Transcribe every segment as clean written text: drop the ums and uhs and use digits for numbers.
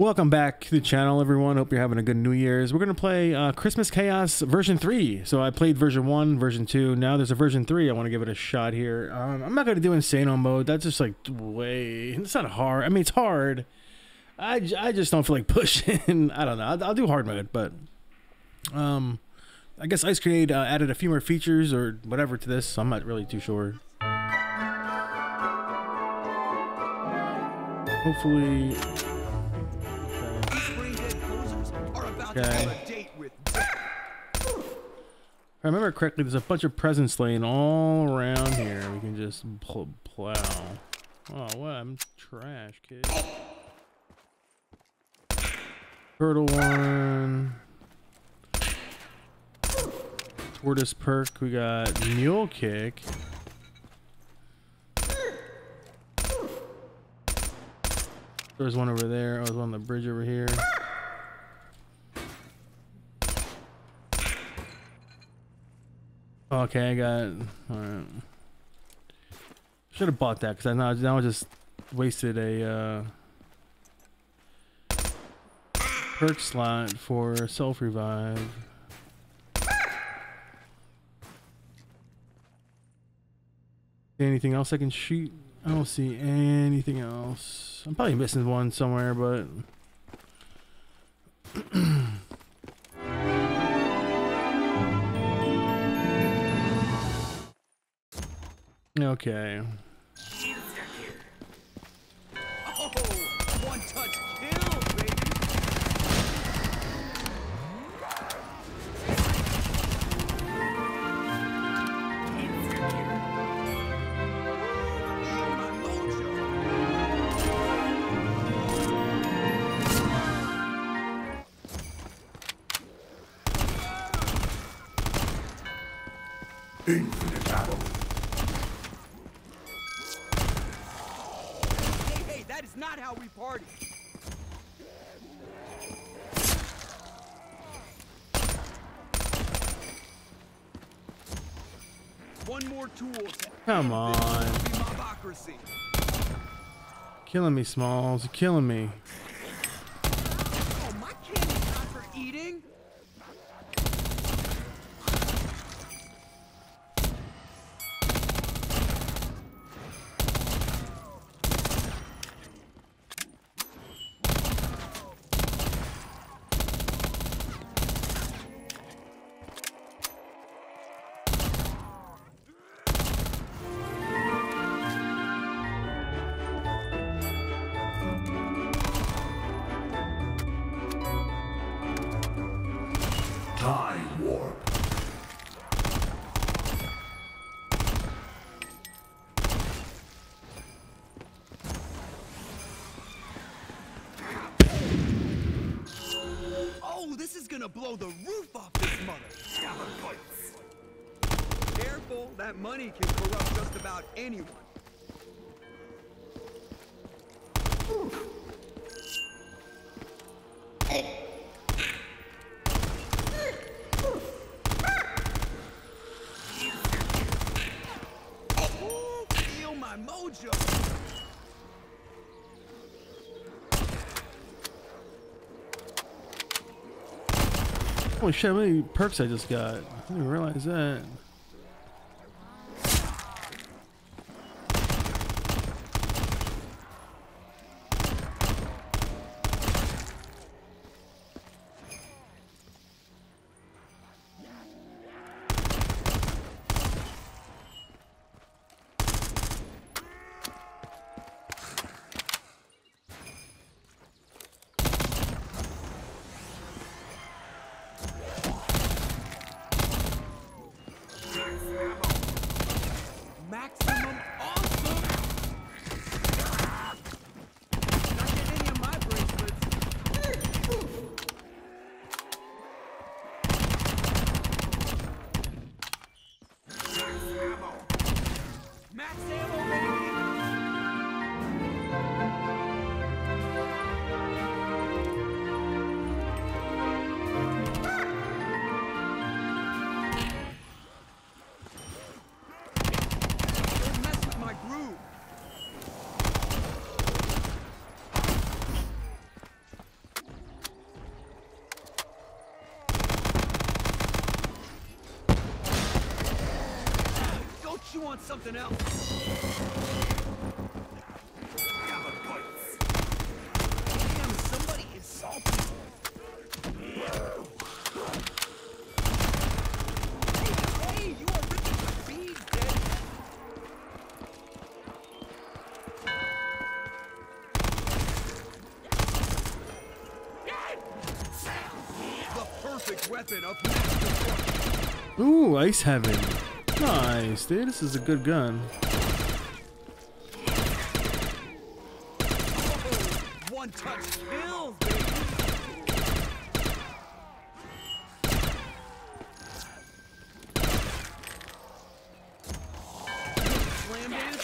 Welcome back to the channel, everyone. Hope you're having a good New Year's. We're going to play Christmas Chaos version 3. So I played version 1, version 2. Now there's a version 3. I want to give it a shot here. I'm not going to do Insano mode. That's just like way... It's not hard. I mean, it's hard. I just don't feel like pushing. I don't know. I'll do hard mode, but... I guess Ice Grenade added a few more features or whatever to this. So I'm not really too sure. Hopefully... Okay. If I remember correctly, there's a bunch of presents laying all around here. We can just plow. Oh, what? I'm trash, kid. Turtle one. Tortoise perk. We got Mule Kick. There's one over there. Oh, there's one on the bridge over here. Okay, I got. Alright. Should have bought that because now I just wasted a perk slot for self revive. Anything else I can shoot? I don't see anything else. I'm probably missing one somewhere, but. Okay. Oh, one touch kill, baby. Infinite battle. That is not how we party. One more tool. Come on. Killing me, Smalls. You're killing me. Oh, my candy's not for eating. Time warp. Oh, this is gonna blow the roof off this mother. Careful, that money can corrupt just about anyone. Mojo. Holy shit, how many perks I just got? I didn't realize that. want something else? Damn, somebody is salty. Hey, you are ripping my beads, Dad. The perfect weapon of master. Ooh, Ice Heaven. Nice, dude. This is a good gun. One touch kills, baby. Slam dance.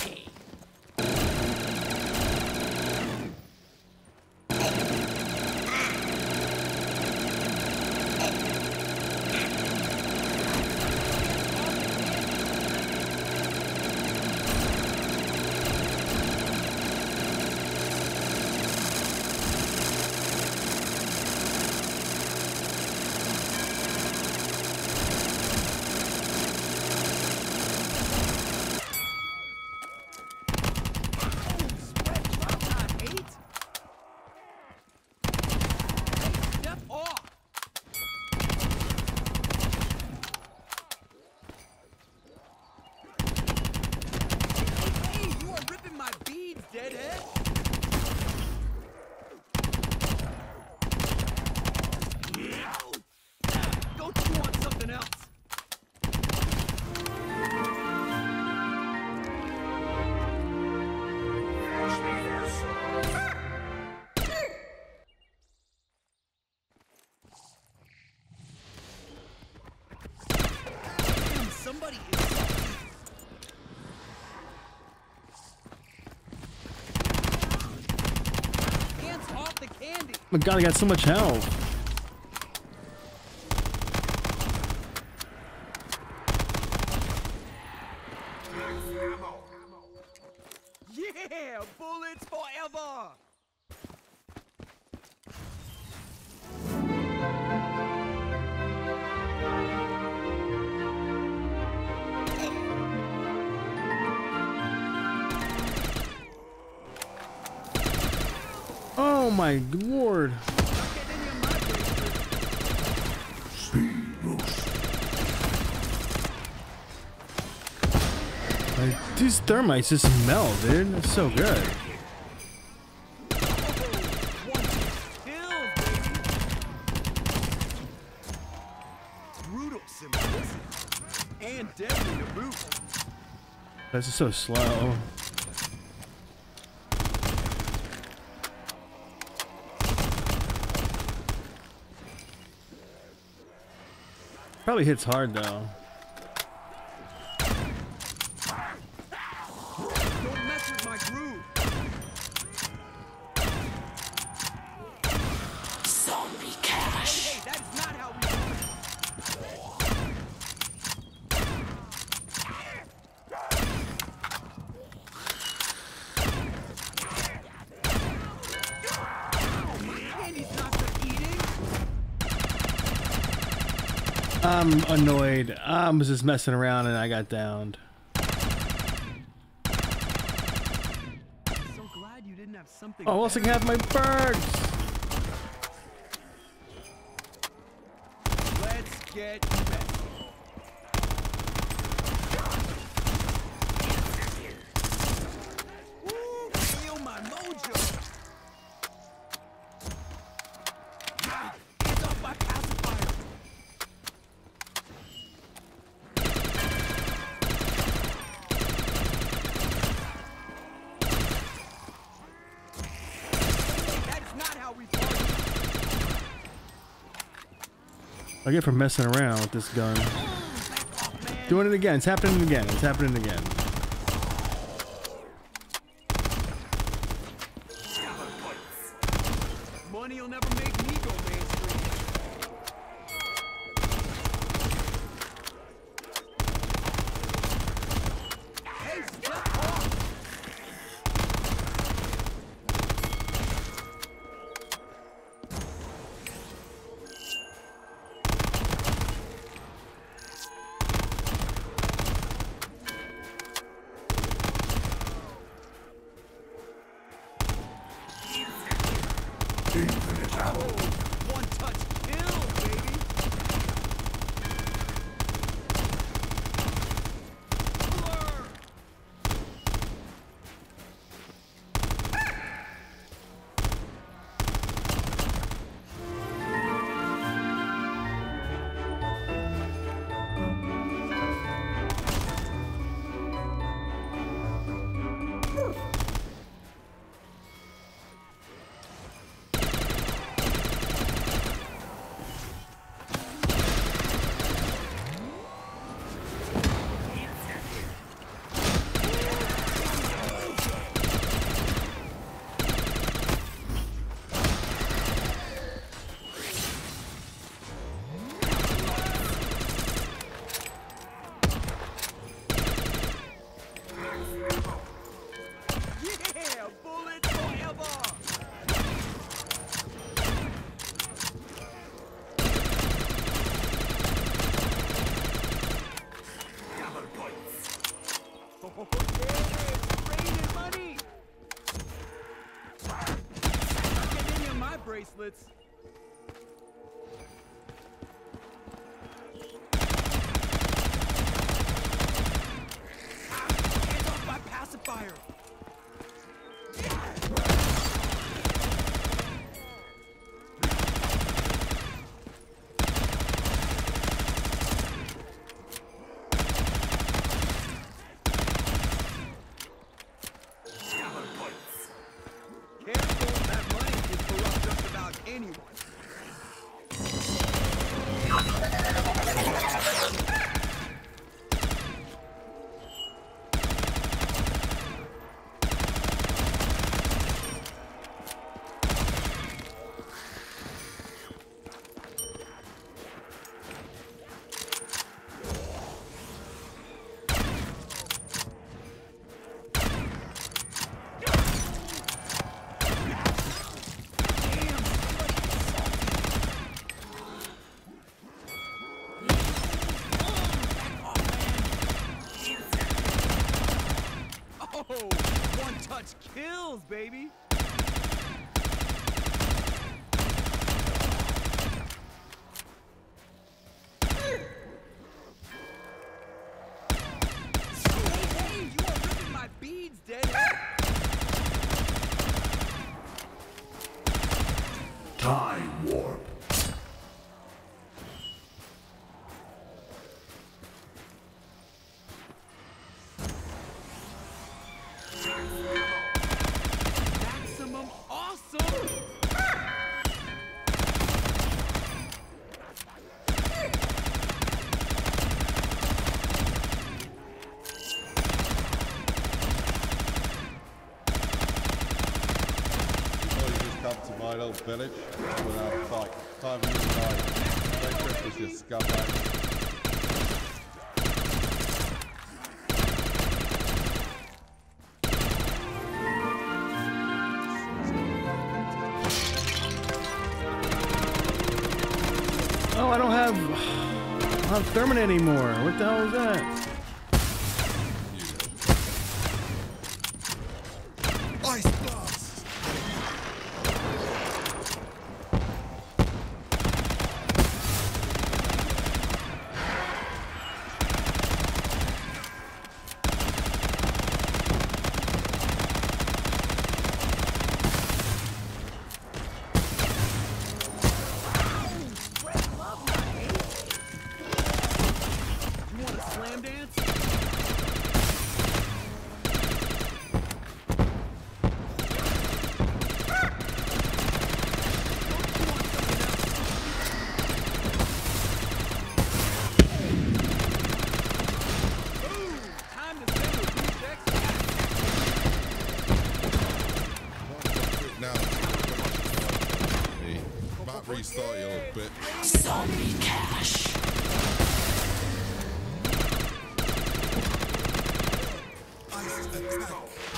Somebody is hands off the candy. Oh my god, I got so much health. Yeah, bullets forever. Oh my lord. Like, these thermites just melt, dude. That's so good. Brutal simplicity and deadly to boot. This is so slow. Probably hits hard though. Don't mess with my groove. Zombie cash. Hey, that is not how we do it. My candy's not for eating. I'm annoyed. I was just messing around and I got downed. So glad you didn't have something. Oh, also can have my perks. Let's get messy. Woo, feel my mojo. Hands off my pacifier. That is not how we party. I get for messing around with this gun. Doing it again. It's happening again. It's happening again. Money'll never make me go mainstream. Hey, step off! bracelets. Hands off my pacifier. Careful, that money can corrupt just about anyone. Oh, one touch kills, baby. Hey, you are ripping my beads, deadhead. Time warp. Maximum awesome. Before you just come to my little village, we'll have a fight. Time of the night. Merry Christmas, you scumbag. Oh, I don't have Thermite anymore. What the hell is that? Ice blast! You want a slam dance? Time to send a reject. Now, hey, might restart you a little bit. Zombie cash. Ice attack!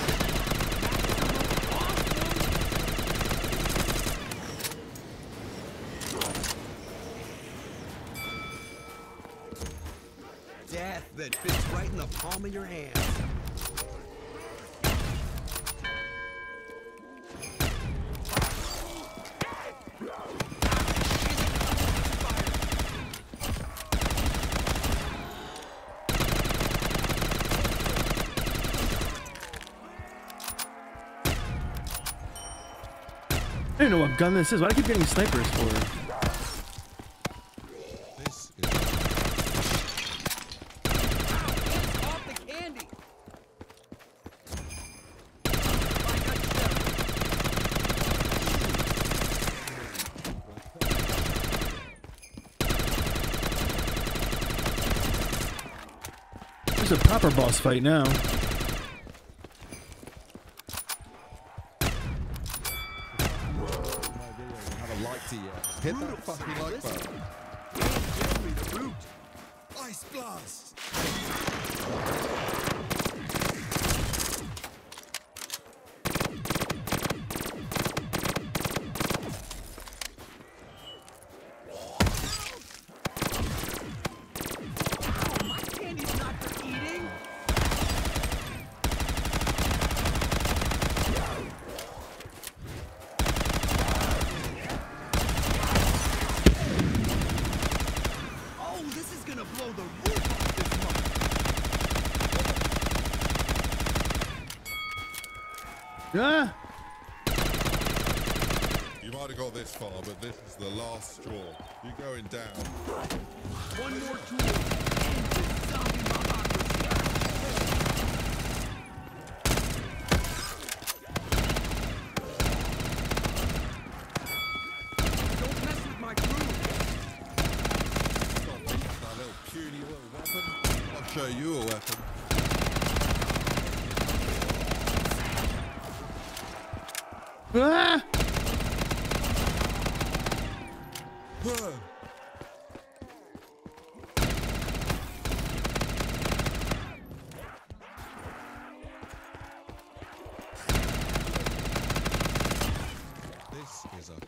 Death that fits right in the palm of your hand. I don't know what gun this is. Why do I keep getting snipers for? This is Hands off the candy. This is a proper boss fight now. have a like to you. Hit that fucking like button. Give me the root. Ice blast! My candy's not for eating. Ah! You might have got this far, but this is the last straw. You're going down. One more tool. End this zombie democracy. Don't mess with my crew. Stop beating that little puny little weapon. I'll show you a weapon. Ah! This is a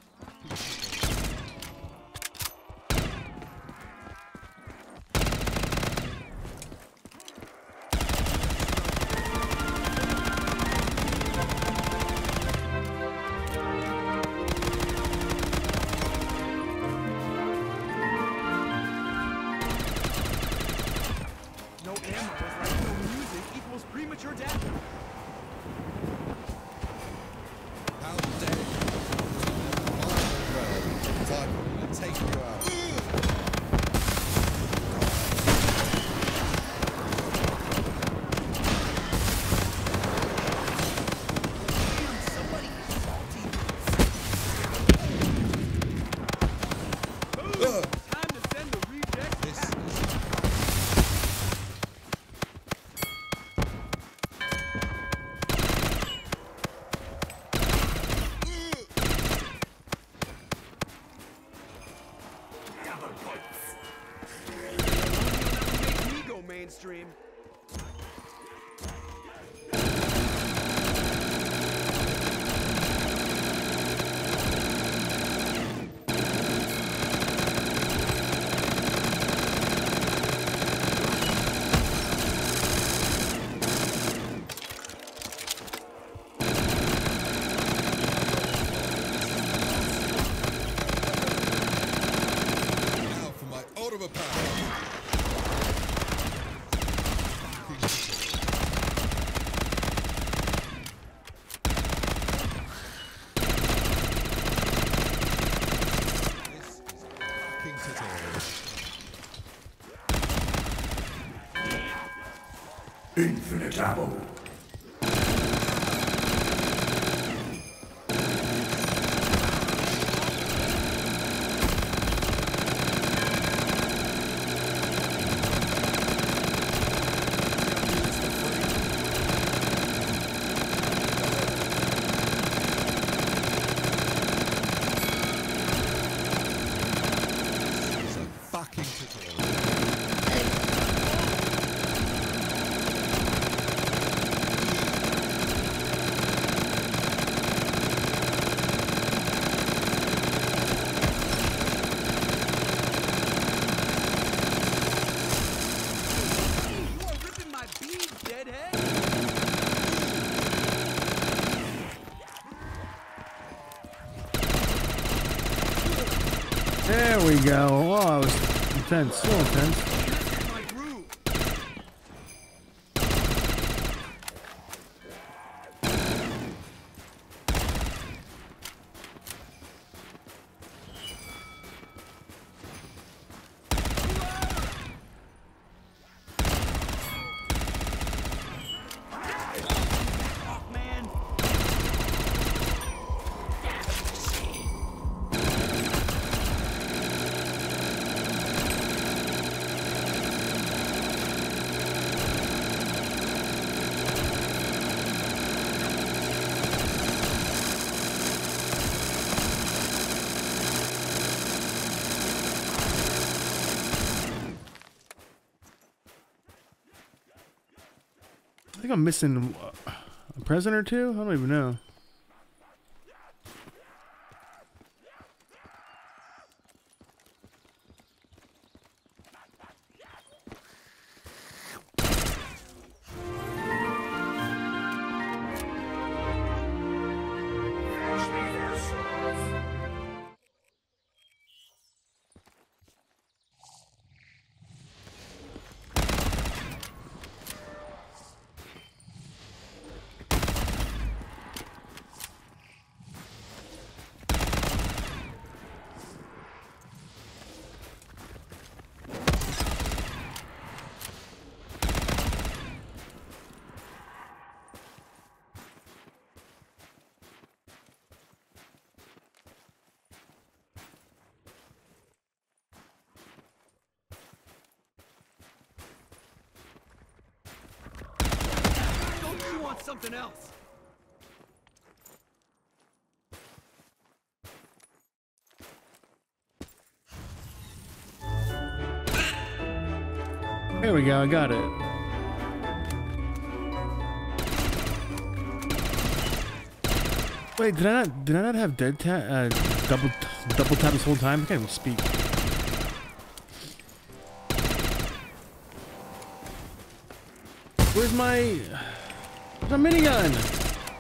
No ammo is like no music equals premature death. how dare you? Time I'm gonna take you out. Somebody is salty. Time to send the rejects This back. is Make me go mainstream. now for my ultimate power. This is a fucking tutorial. Infinite ammo. This is a fucking tutorial. You are ripping my beads, deadhead. There we go. Oh, it was intense. So intense. Mess with my groove. Oh, man. I think I'm missing a present or two. I don't even know. want something else. There we go, I got it. Wait, did I not have dead tap, double tap this whole time? I can't even speak. Where's my minigun?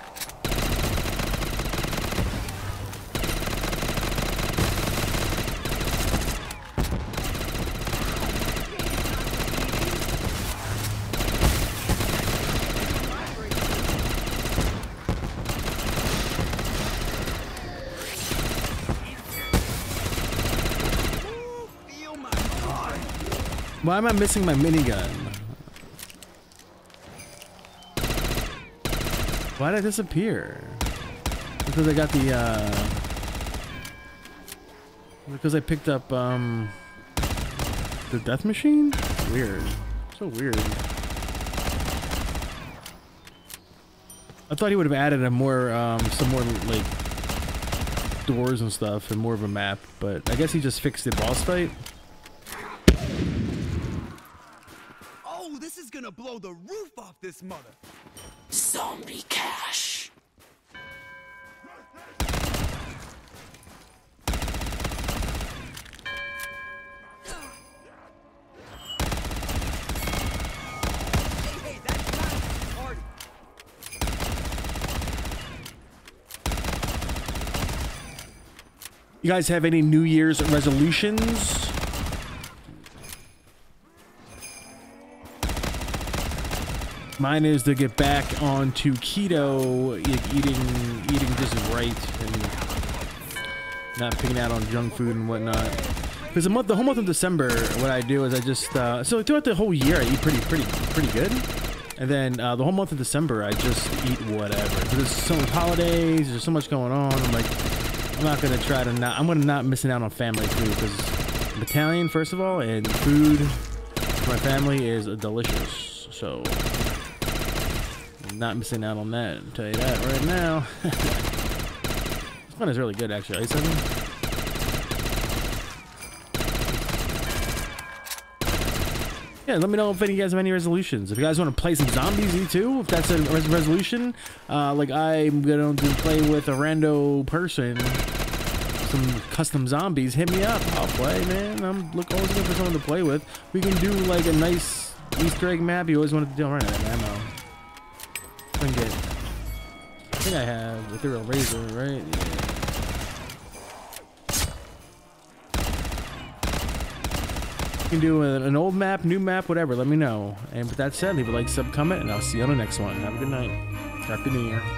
Why am I missing my minigun? Why did I disappear? Because I got the because I picked up the death machine? Weird. So weird. I thought he would have added a more some more like doors and stuff and more of a map, but I guess he just fixed the boss fight. Oh, this is gonna blow the roof off this mother. Zombie cash. Hey, that's not a party. You guys have any New Year's resolutions? Mine is to get back onto keto, eating just right and not picking out on junk food and whatnot. Because the whole month of December, what I do is I just so throughout the whole year I eat pretty good, and then the whole month of December I just eat whatever. Because there's so many holidays, there's so much going on. I'm like, I'm not gonna try to not. I'm gonna not missing out on family food because I'm Italian first of all, and food for my family is delicious. So. Not missing out on that, I'll tell you that right now. This one is really good actually. Ice Seven. Yeah, let me know if any of you guys have any resolutions. If you guys want to play some zombies, you too, if that's a resolution. Like I'm gonna play with a rando person, some custom zombies, hit me up. I'll play, man. I'm always looking for someone to play with. We can do like a nice Easter egg map. You always wanted to do. Right, ammo. I think I have the Ethereal Razor, right? Yeah. You can do an old map, new map, whatever. Let me know. And with that said, leave a like, sub, comment, and I'll see you on the next one. Have a good night. Happy New Year.